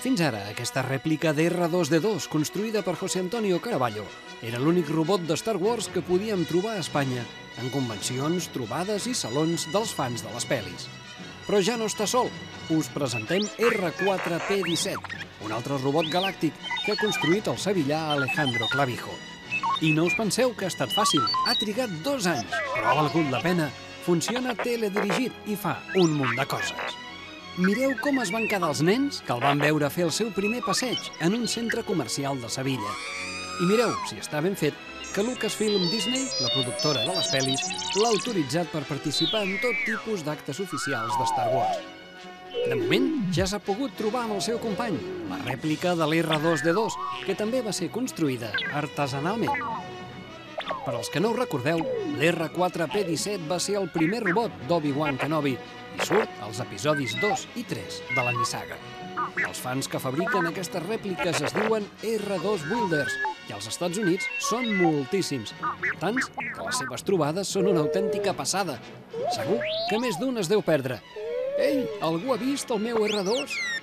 Fins ara, aquesta rèplica d'R2-D2, construïda per José Antonio Caraballo, era l'únic robot de Star Wars que podíem trobar a Espanya, en convencions, trobades i salons dels fans de les pel·lis. Però ja no està sol. Us presentem R4-P17, un altre robot galàctic que ha construït el sevillà Alejandro Clavijo. I no us penseu que ha estat fàcil. Ha trigat 2 anys, però ha valgut la pena. Funciona teledirigit i fa un munt de coses. Mireu com es van quedar els nens que el van veure fer el seu primer passeig en un centre comercial de Sevilla. I mireu, si està ben fet, que Lucasfilm Disney, la productora de les pel·lis, l'ha autoritzat per participar en tot tipus d'actes oficials de Star Wars. De moment, ja s'ha pogut trobar amb el seu company, la rèplica de l'R2-D2, que també va ser construïda artesanalment. Per als que no ho recordeu, l'R4-P17 va ser el primer robot d'Obi-Wan Kenobi i surt als episodis 2 i 3 de la nissaga. Els fans que fabriquen aquestes rèpliques es diuen R2 Builders i als Estats Units són moltíssims, tants que les seves trobades són una autèntica passada. Segur que més d'un es deu perdre. Ei, algú ha vist el meu R2?